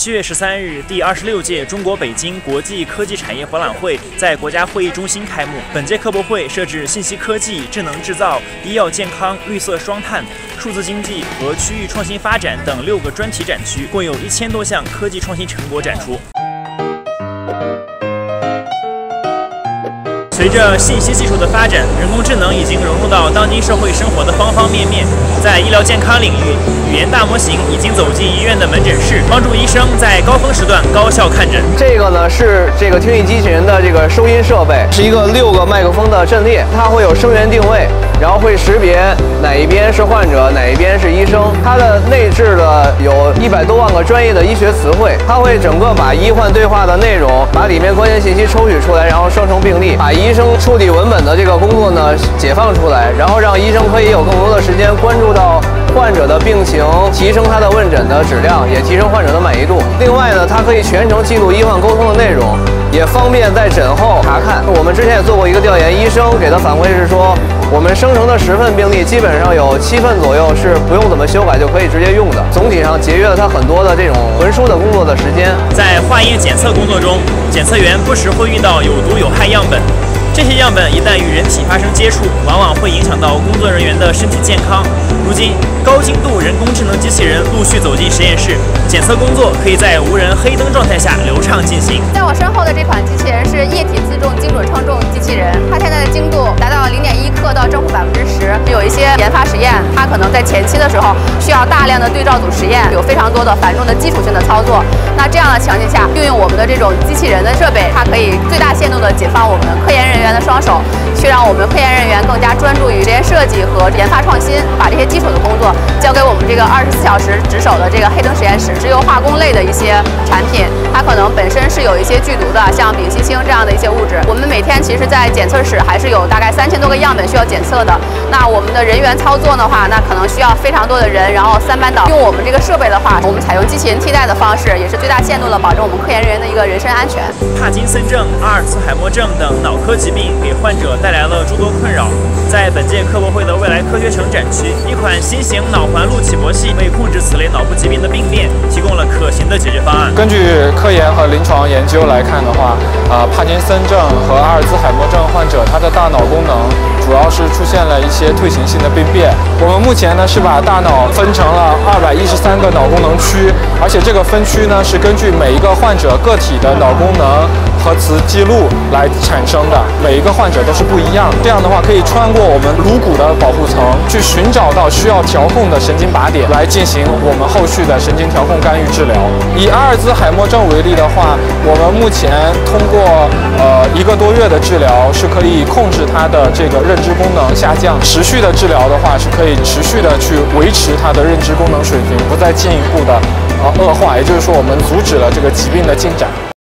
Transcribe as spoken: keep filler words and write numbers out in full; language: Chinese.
七月十三日，第二十六届中国北京国际科技产业博览会在国家会议中心开幕。本届科博会设置信息科技、智能制造、医药健康、绿色双碳、数字经济和区域创新发展等六个专题展区，共有一千多项科技创新成果展出。 随着信息技术的发展，人工智能已经融入到当今社会生活的方方面面。在医疗健康领域，语言大模型已经走进医院的门诊室，帮助医生在高峰时段高效看诊。 这个呢是这个听力机器人的这个收音设备，是一个六个麦克风的阵列，它会有声源定位，然后会识别哪一边是患者，哪一边是医生。它的内置了有一百多万个专业的医学词汇，它会整个把医患对话的内容，把里面关键信息抽取出来，然后生成病历，把医生处理文本的这个工作呢解放出来，然后让医生可以有更多的时间关注到患者的病情，提升他的问诊的质量，也提升患者的满意度。另外呢，它可以全程记录医患沟通的内容，也方便在诊后查看。我们之前也做过一个调研，医生给的反馈是说，我们生成的十份病历，基本上有七份左右是不用怎么修改就可以直接用的，总体上节约了他很多的这种文书的工作的时间。 在化验检测工作中，检测员不时会遇到有毒有害样本。 这些样本一旦与人体发生接触，往往会影响到工作人员的身体健康。如今，高精度人工智能机器人陆续走进实验室，检测工作可以在无人黑灯状态下流畅进行。 在我身后的这款机器人是液体自重精准称重机器人，它现在的精度达到零点一克到正负百分之十。有一些研发实验，它可能在前期的时候需要大量的对照组实验，有非常多的繁重的基础性的操作。那这样的情境下，运用我们的这种机器人的设备，它可以最大限度的解放我们科研人员的双手，去让我们科研人员更加专注于实验设计和研发创新，把这些基础的工作交给我们这个二十四小时值守的这个黑灯实验室。石油化工类的一些产品，它可能本身是有一些剧毒的，像丙烯氢这样的一些物质。我们每天其实，在检测室还是有大概三千多个样本需要检测的。那我们的人员操作的话，那可能需要非常多的人，然后三班倒。用我们这个设备的话，我们采用机器人替代的方式，也是最大限度的保证我们科研人员的一个人身安全。 帕金森症、阿尔茨海默症等脑科疾病给患者带来了诸多困扰。在本届科博会的未来科学城展区，一款新型脑环路起搏器为控制此类脑部疾病的病变提供了可行的解决方案。 根据科研和临床研究来看的话，啊、呃，帕金森症和阿尔兹海默症患者，他的大脑功能主要是出现了一些退行性的病变。我们目前呢是把大脑分成了二百一十三个脑功能区，而且这个分区呢是根据每一个患者个体的脑功能核磁记录来产生的，每一个患者都是不一样的。这样的话，可以穿过我们颅骨的保护层，去寻找到需要调控的神经靶点，来进行我们后续的神经调控干预治疗。以阿尔兹海默症为例的话，我们目前通过呃一个多月的治疗，是可以控制它的这个认知功能下降。持续的治疗的话，是可以持续的去维持它的认知功能水平，不再进一步的呃恶化。也就是说，我们阻止了这个疾病的进展。